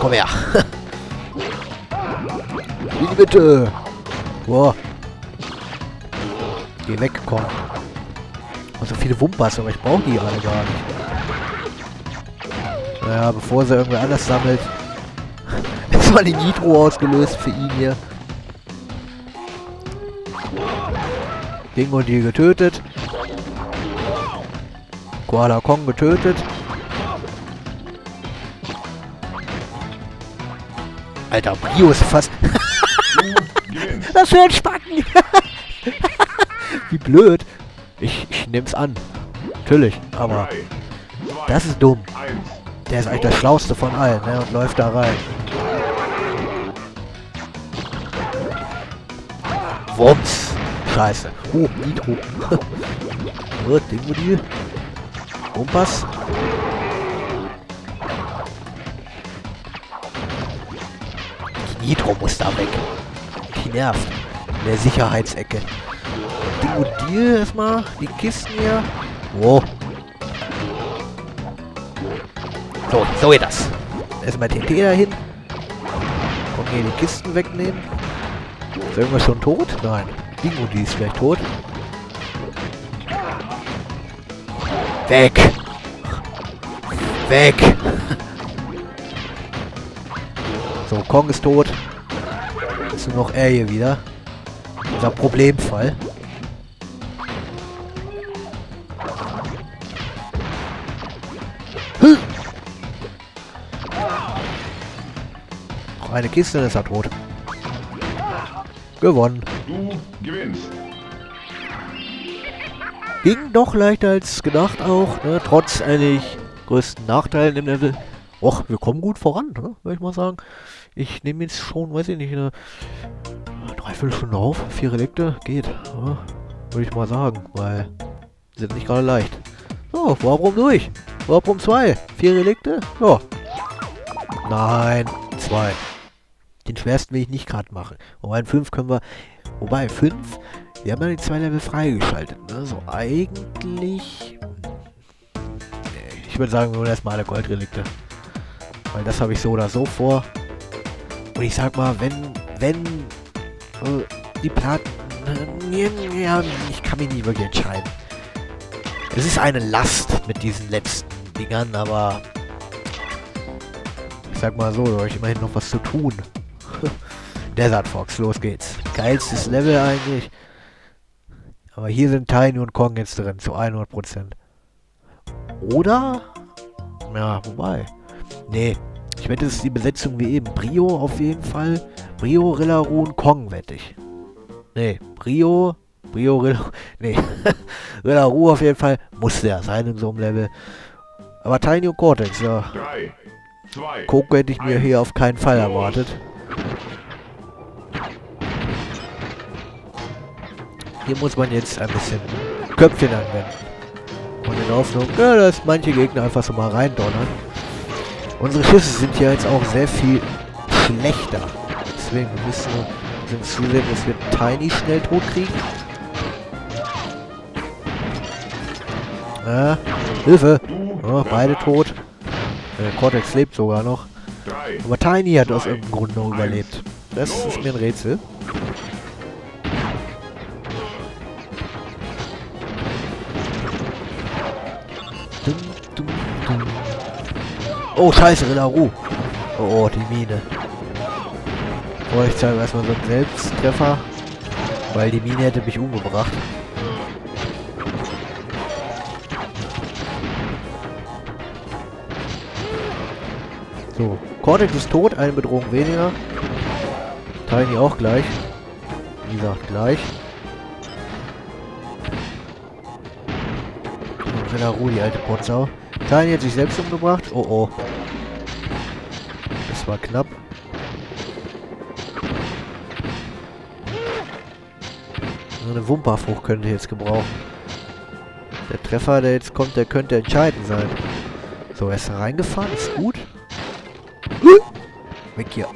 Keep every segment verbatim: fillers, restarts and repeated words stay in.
komm her. In die Mitte. Boah. Geh weg, komm. Und so viele Wumpas, aber ich brauche die alle gar nicht. Naja, bevor sie irgendwer anders sammelt. Ist mal die Nitro ausgelöst für ihn hier. Ding und die getötet. Koala Kong getötet. Alter, Brio ist fast... Das für ein Spacken! Wie blöd. Ich, ich nehm's an. Natürlich, aber... Das ist dumm. Der ist eigentlich der Schlauste von allen, ne? Und läuft da rein. Wumms. Scheiße. Oh, Nitro. Oh, Ding, Wumpas. Die Nitro muss da weg. Die nervt. In der Sicherheitsecke. Ding erstmal. Die Kisten hier. Wow. So, so geht das. Erstmal T T dahin. Komm, hier die Kisten wegnehmen. Ist irgendwas schon tot? Nein. Dingo, die ist vielleicht tot. Weg! Weg! So, Kong ist tot. Ist nur noch er hier wieder. Unser Problemfall. Hm. Noch eine Kiste, dann ist er tot. Gewonnen. Du gewinnst. Ging doch leichter als gedacht auch, ne? Trotz eigentlich größten Nachteilen im Level. Och, wir kommen gut voran, ne? Würde ich mal sagen. Ich nehme jetzt schon, weiß ich nicht, eine Dreiviertelstunde auf. Vier Relikte, geht. Ja, würde ich mal sagen, weil sind nicht gerade leicht. So, warum durch? Warum zwei? Vier Relikte? Ja. Nein, zwei. Den schwersten will ich nicht gerade machen. Wobei in fünf können wir... Wobei, fünf... Wir haben ja die zwei Level freigeschaltet, ne? So, eigentlich... Ich würde sagen, wir holen erstmal alle Goldrelikte. Weil das habe ich so oder so vor. Und ich sag mal, wenn... Wenn... Äh, die Platten... Äh, ja, ich kann mich nicht wirklich entscheiden. Es ist eine Last mit diesen letzten Dingern, aber... Ich sag mal so, da habe ich immerhin noch was zu tun. Desert Fox, los geht's. Geilstes Level eigentlich. Aber hier sind Tiny und Kong jetzt drin, zu hundert Prozent. Oder? Ja, wobei. Nee, ich wette, es ist die Besetzung wie eben. Brio auf jeden Fall. Brio, Rillaru und Kong wette ich. Nee, Brio, Brio, Rillaru. Nee, Rillaru auf jeden Fall. Muss der sein in so einem Level. Aber Tiny und Cortex, ja. drei, zwei, Coco hätte ich mir hier auf keinen Fall erwartet. Hier muss man jetzt ein bisschen Köpfchen anwenden. Und in Hoffnung, ja, dass manche Gegner einfach so mal reindonnern. Unsere Schüsse sind hier jetzt auch sehr viel schlechter. Deswegen müssen wir uns zusehen, dass wir Tiny schnell tot kriegen. Ah, Hilfe! Oh, beide tot. Der Cortex lebt sogar noch. Aber Tiny hat aus irgendeinem Grund noch überlebt. Das ist mir ein Rätsel. Oh, scheiße, Rillaru. Oh, oh, die Mine. Oh, ich zeige erstmal so einen Selbsttreffer. Weil die Mine hätte mich umgebracht. So, Cortex ist tot, eine Bedrohung weniger. Tiny auch gleich. Wie gesagt, gleich. Und Rillaru, die alte Potsau. Tiny hat sich selbst umgebracht. Oh oh. Das war knapp. So eine Wumperfrucht könnte jetzt gebrauchen. Der Treffer, der jetzt kommt, der könnte entscheidend sein. So, er ist reingefahren, ist gut. Weg hier.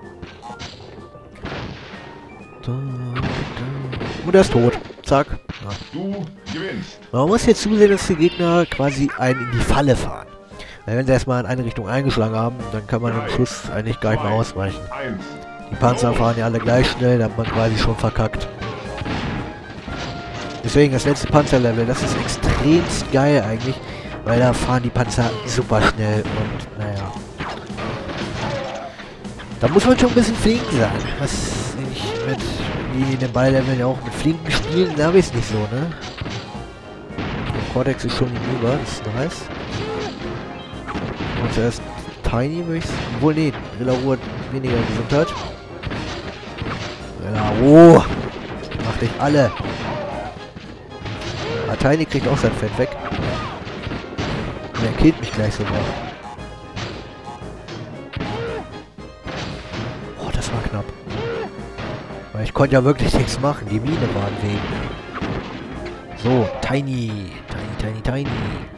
Und er ist tot. Zack. Ja. Du gewinnst. Man muss jetzt zusehen, dass die Gegner quasi einen in die Falle fahren. Wenn sie erstmal in eine Richtung eingeschlagen haben, dann kann man im Schuss eigentlich gar nicht mehr ausweichen. eins. Die Panzer fahren ja alle gleich schnell, da hat man quasi schon verkackt. Deswegen das letzte Panzerlevel, das ist extremst geil eigentlich, weil da fahren die Panzer super schnell und naja. Da muss man schon ein bisschen flink sein. Was ich mit, wie in den Ballleveln ja auch mit flinken Spielen, da habe ich es nicht so, ne? Der Cortex ist schon hinüber, das ist nice. Und zuerst Tiny würde ich wohl nee, Rilla hat weniger Gesundheit. Rilla, oh! Mach dich alle! Ah, Tiny kriegt auch sein Fett weg. Und er killt mich gleich sogar. Oh, das war knapp. Weil ich konnte ja wirklich nichts machen. Die Mine war im Weg. So, Tiny. Tiny, Tiny, Tiny.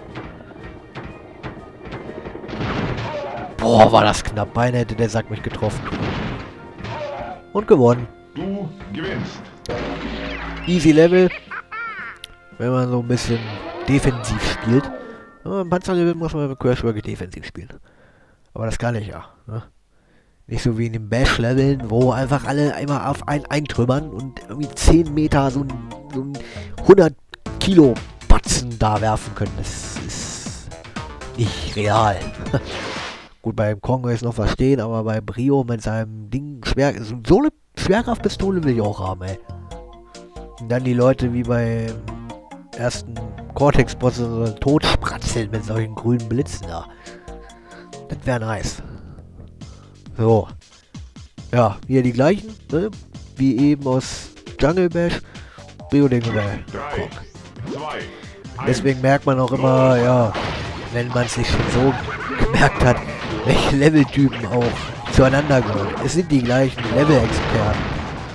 Boah, war das knapp. Beinahe hätte der Sack mich getroffen. Und gewonnen. Du gewinnst. Easy Level. Wenn man so ein bisschen defensiv spielt. Ja, im Panzerlevel muss man mit Crash wirklich defensiv spielen. Aber das kann ich ja. Ne? Nicht so wie in den Bash-Leveln, wo einfach alle einmal auf einen eintrümmern und irgendwie zehn Meter so ein, so ein hundert Kilo Batzen da werfen können. Das ist nicht real. Gut, beim Kongo ist noch verstehen, aber bei Brio mit seinem Ding schwer. So eine Schwerkraftpistole will ich auch haben, ey. Und dann die Leute wie bei ersten Cortex-Boss so totspratzeln mit solchen grünen Blitzen da. Das wäre nice. So. Ja, hier die gleichen, ne? Wie eben aus Jungle Bash. Brio Ding oder Kong. Deswegen merkt man auch immer, ja, wenn man es sich schon so gemerkt hat, welche Leveltypen auch zueinander gehören. Es sind die gleichen Level-Experten.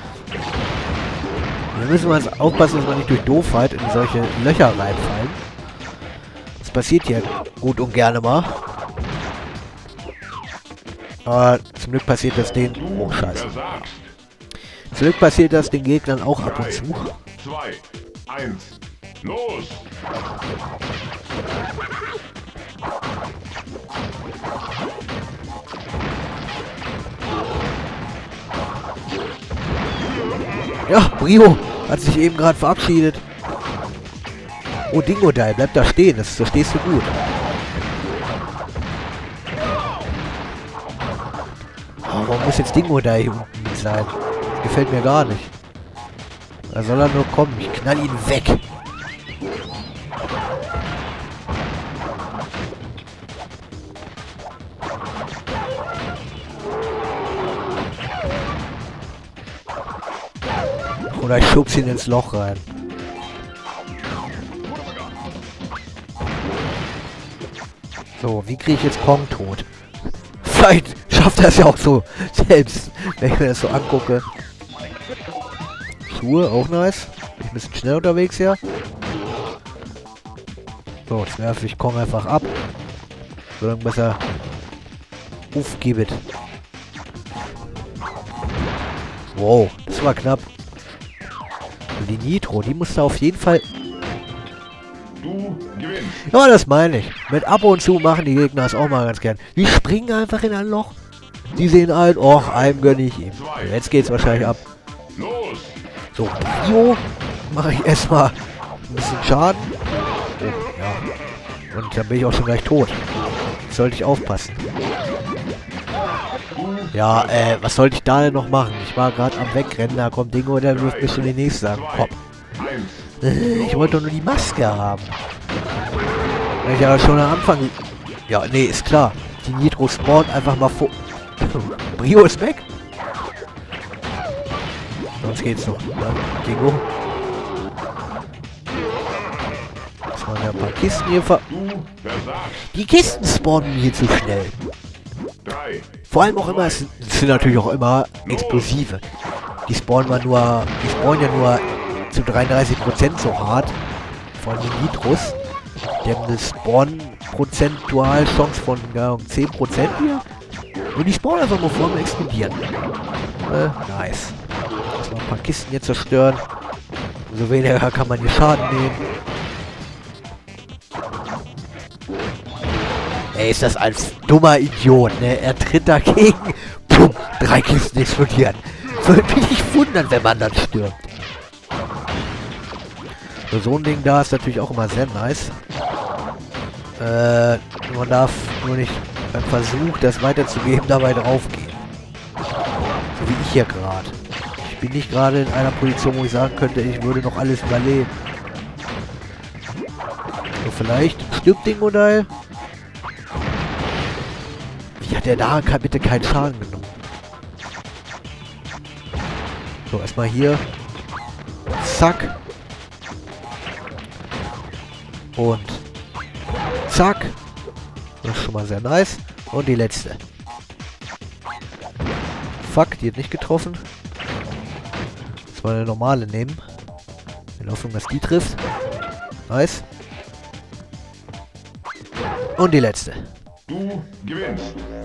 Da müssen wir uns aufpassen, dass wir nicht durch Doofheit in solche Löcher reinfallen. Das passiert hier gut und gerne mal. Aber zum Glück passiert das den... Oh, scheiße. Zum Glück passiert das den Gegnern auch ab und zu. zwei, eins, los! Ja, Brio hat sich eben gerade verabschiedet. Oh, Dingodile, bleib da stehen, das, da stehst du gut. Oh, warum muss jetzt Dingodile hier unten sein? Das gefällt mir gar nicht. Da soll er nur kommen, ich knall ihn weg. Oder ich schub's ihn ins Loch rein. So, wie kriege ich jetzt Kong tot? Vielleicht schafft er es ja auch so selbst, wenn ich mir das so angucke. Schuhe, auch nice. Bin ein bisschen schnell unterwegs hier. So, jetzt werfe ich Kong einfach ab. Solange bis er aufgibt. Wow, das war knapp. Die Nitro, die musste auf jeden Fall... Du gewinnst. Ja, das meine ich. Mit ab und zu machen die Gegner es auch mal ganz gern. Die springen einfach in ein Loch. Die sehen halt, och, einem gönne ich ihm. Jetzt geht's wahrscheinlich ab. Los! So, Bio mache ich erstmal ein bisschen Schaden. Oh, ja. Und dann bin ich auch schon gleich tot. Jetzt sollte ich aufpassen. Ja, äh, was sollte ich da denn noch machen? Ich war gerade am Wegrennen, da kommt Dingo, der wirft mich schon den nächsten an den Kopf. Äh, ich wollte doch nur die Maske haben. Wenn ich aber schon am Anfang... Ja, nee, ist klar. Die Nitro spawnt einfach mal vor... Brio ist weg. Sonst geht's noch. Ja, Dingo. Das waren ja ein paar Kisten hier ver... Die Kisten spawnen hier zu schnell. Vor allem auch immer, es sind, es sind natürlich auch immer Explosive. Die spawnen wir nur, die spawnen ja nur zu dreiunddreißig Prozent so hart. Vor allem die Nitros. Die haben eine Spawn-Prozentual-Chance von ja, zehn Prozent hier. Und die spawnen einfach nur vor dem Explodieren. Äh, nice. Lass mal ein paar Kisten hier zerstören. Umso weniger kann man hier Schaden nehmen. Ey, ist das ein dummer Idiot, ne? Er tritt dagegen. Pum, drei Kisten explodieren. Würde mich nicht wundern, wenn man dann stirbt. So, so ein Ding da ist natürlich auch immer sehr nice. Äh, man darf nur nicht beim Versuch, das weiterzugeben, dabei draufgehen. So wie ich hier gerade. Ich bin nicht gerade in einer Position, wo ich sagen könnte, ich würde noch alles überleben. So, vielleicht stirbt Dingo Dile. Wie hat der da bitte keinen Schaden genommen? So, erstmal hier. Zack. Und zack. Das ist schon mal sehr nice. Und die letzte. Fuck, die hat nicht getroffen. Das war eine normale nehmen. In der Hoffnung, dass die trifft. Nice. Und die letzte. Du gewinnst.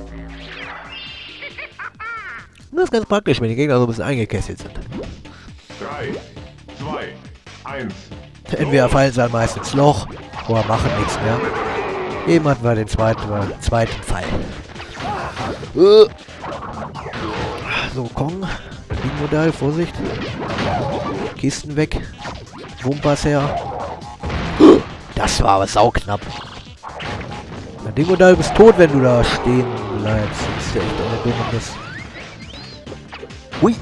Das ist ganz praktisch, wenn die Gegner so ein bisschen eingekesselt sind. drei, zwei, eins. Entweder fallen sie dann meist ins Loch oder machen nichts mehr. Eben hatten wir den zweiten, äh, zweiten Fall. Uh. So, Kong. Dingo Dile, Vorsicht. Kisten weg. Wumpers her. Das war aber sauknapp. Na, Dingo Dile, bist tot, wenn du da stehen bleibst. Du bist ja echt eine Dummes. Hui.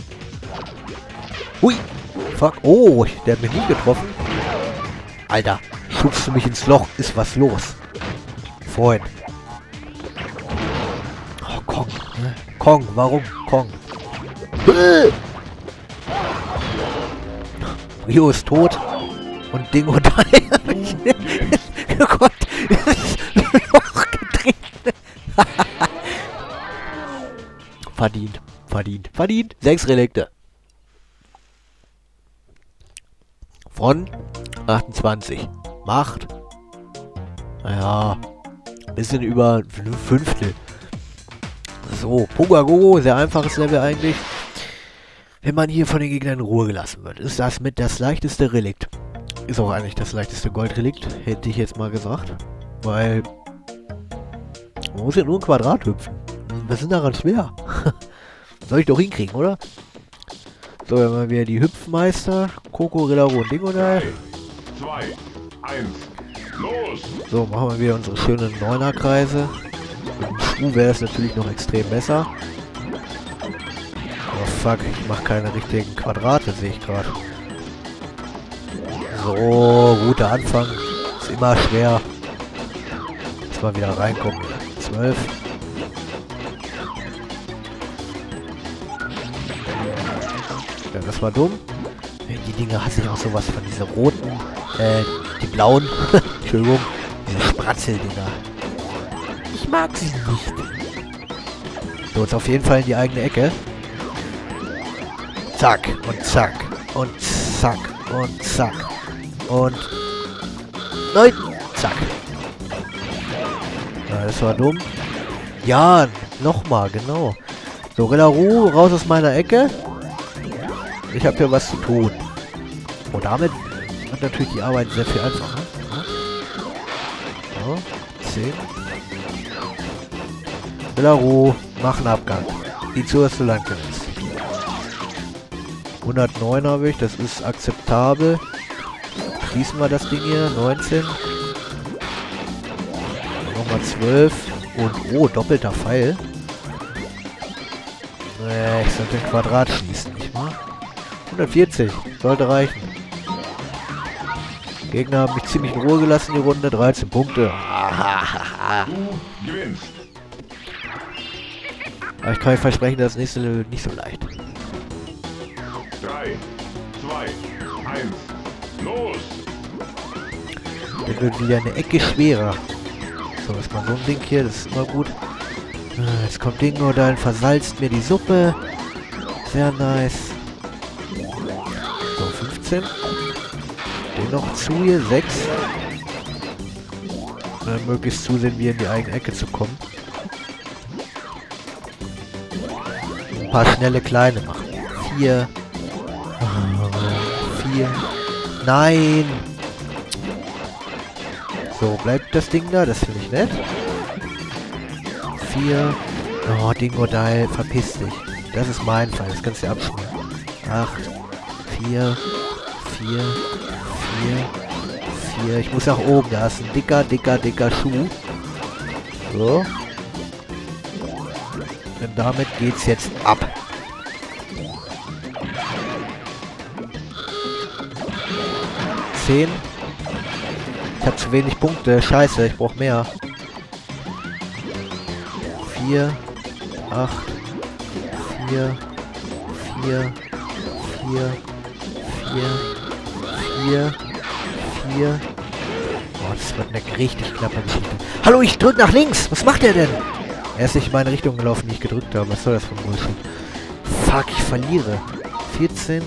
Hui. Fuck. Oh, der hat mich nicht getroffen. Alter, schubst du mich ins Loch? Ist was los? Freund. Oh, Kong. Ne? Kong, warum? Kong. Rio ist tot. Und Dingo Dile. Oh Gott. Loch getreten. Verdient. Verdient. Verdient. Sechs Relikte. Von achtundzwanzig. Macht. Naja. Bisschen über ein Fünftel. So. Pugagogo. Sehr einfaches Level eigentlich. Wenn man hier von den Gegnern in Ruhe gelassen wird, ist das mit das leichteste Relikt. Ist auch eigentlich das leichteste Goldrelikt. Hätte ich jetzt mal gesagt. Weil. Man muss ja nur ein Quadrat hüpfen. Was ist daran schwer? Soll ich doch hinkriegen, oder? So, dann haben wir die Hüpfmeister, Coco, Rillaro und Dingo Dile. zwei, eins, los! So, machen wir wieder unsere schönen Neuner-Kreise. Mit dem Schuh wäre es natürlich noch extrem besser. Oh fuck, ich mache keine richtigen Quadrate, sehe ich gerade. So, guter Anfang. Ist immer schwer. Jetzt mal wieder reinkommen. zwölf. Ja, das war dumm. Die Dinge hasse ich auch sowas von diese roten, äh, die blauen, Entschuldigung, diese Spratzeldinger. Ich mag sie nicht. So, jetzt auf jeden Fall in die eigene Ecke. Zack und zack und zack und zack und nein, zack. Ja, das war dumm. Ja, nochmal, genau. So, Rillaro, raus aus meiner Ecke. Ich habe hier was zu tun. Und damit wird natürlich die Arbeit sehr viel einfacher. So, zehn. Rillaro, mach einen Abgang. Die zuerst lang gewinnst. hundertneun habe ich, das ist akzeptabel. Schließen wir das Ding hier. neunzehn. Nochmal zwölf. Und oh, doppelter Pfeil. Äh, ich sollte den Quadrat schließen, nicht wahr? hundertvierzig. Sollte reichen. Gegner haben mich ziemlich in Ruhe gelassen, die Runde. dreizehn Punkte. Du gewinnst. Aber ich kann euch versprechen, das nächste Level wird nicht so leicht. drei, zwei, eins, los! Das wird wieder eine Ecke schwerer. So, erstmal so ein Ding hier, das ist immer gut. Jetzt kommt Dingo Dile, versalzt mir die Suppe. Sehr nice. So, fünfzehn. Den noch zu hier, sechs. Dann möglichst zusehen, wie in die eigene Ecke zu kommen. Ein paar schnelle kleine machen. Vier. Vier. Nein! So, bleibt das Ding da, das finde ich nett. vier. Oh, Dingodile, verpiss dich. Das ist mein Fall, das kannst du dir abschmieren. acht, vier, vier, vier, vier. Ich muss nach oben, da ist ein dicker, dicker, dicker Schuh. So. Und damit geht's jetzt ab. zehn. Ich habe zu wenig Punkte. Scheiße, ich brauche mehr. vier, acht, vier, vier, vier, vier, vier, vier. Oh, das wird eine richtig knappe Geschichte. Hallo, ich drück nach links. Was macht er denn? Er ist nicht in meine Richtung gelaufen, die ich gedrückt habe. Was soll das für ein Bullshit? Fuck, ich verliere. vierzehn.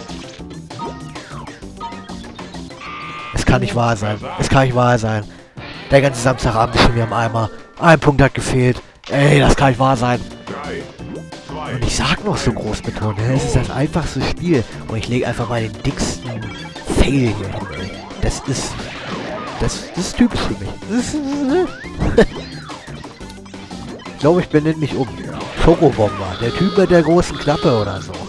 Es kann nicht wahr sein. Es kann nicht wahr sein. Der ganze Samstagabend ist schon wieder im Eimer. Ein Punkt hat gefehlt. Ey, das kann nicht wahr sein. Und ich sag noch so groß betont, es ist das einfachste Spiel. Und ich lege einfach mal den dicksten Fail hier hin. Ey. Das ist... Das, das ist typisch für mich. Das ist, ich glaube, ich benenne mich um. Schokobomber. Der Typ mit der großen Klappe oder so.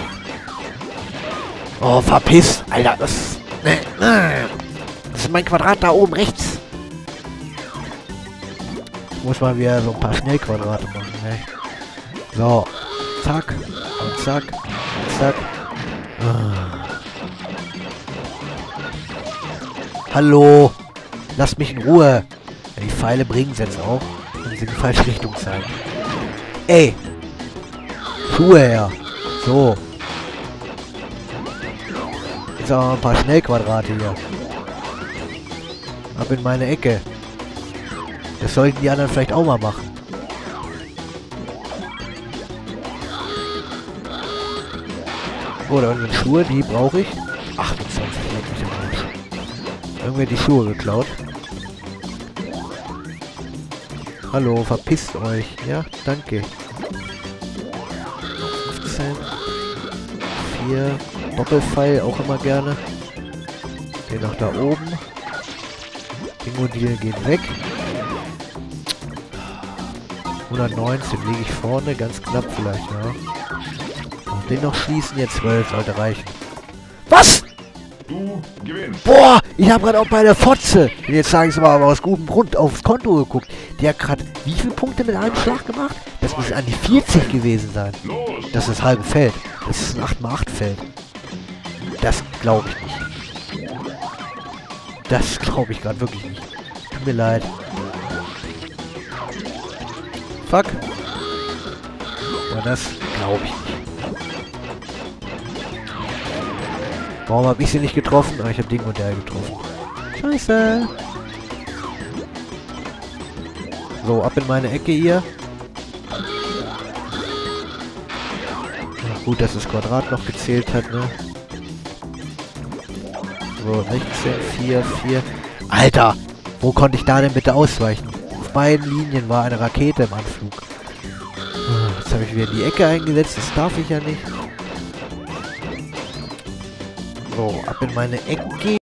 Oh, verpiss. Alter, das... Das ist mein Quadrat da oben rechts. Muss mal wieder so ein paar Schnellquadrate machen, ne? So. Zack. Und zack. Und zack. Ah. Hallo. Lasst mich in Ruhe. Ja, die Pfeile bringen es jetzt auch. Und sie in die falsche Richtung zeigen. Ey. Schuhe her. So. Jetzt auch ein paar Schnellquadrate hier. Ab in meine Ecke. Das sollten die anderen vielleicht auch mal machen. Oh, da unten Schuhe, die brauche ich. achtundzwanzig, leck mich am Arsch. Irgendwer hat die Schuhe geklaut. Hallo, verpisst euch. Ja, danke. fünfzehn. vier. Doppelpfeil, auch immer gerne. Den noch da oben. Dingodile geht weg. hundertneunzehn liege ich vorne, ganz knapp vielleicht, ja. Und den noch schließen, jetzt zwölf sollte reichen. Was? Du gewinnst. Boah, ich habe gerade auch bei der Fotze, und jetzt sage ich es mal, aber aus gutem Grund aufs Konto geguckt. Die hat gerade wie viele Punkte mit einem Schlag gemacht? Das muss an die vierzig gewesen sein. Los. Das ist das halbe Feld. Das ist ein acht mal acht Feld. Das glaube ich nicht. Das glaube ich gerade wirklich nicht. Tut mir leid. Fuck. Ja, das glaube ich nicht. Warum habe ich sie nicht getroffen? Ah, ich habe Dingodile getroffen. Scheiße. So, ab in meine Ecke hier. Ach, gut, dass das Quadrat noch gezählt hat, ne? So, sechzehn, vier, vier. Alter! Wo konnte ich da denn bitte ausweichen? Auf beiden Linien war eine Rakete im Anflug. Jetzt habe ich wieder in die Ecke eingesetzt. Das darf ich ja nicht. So, ab in meine Ecke.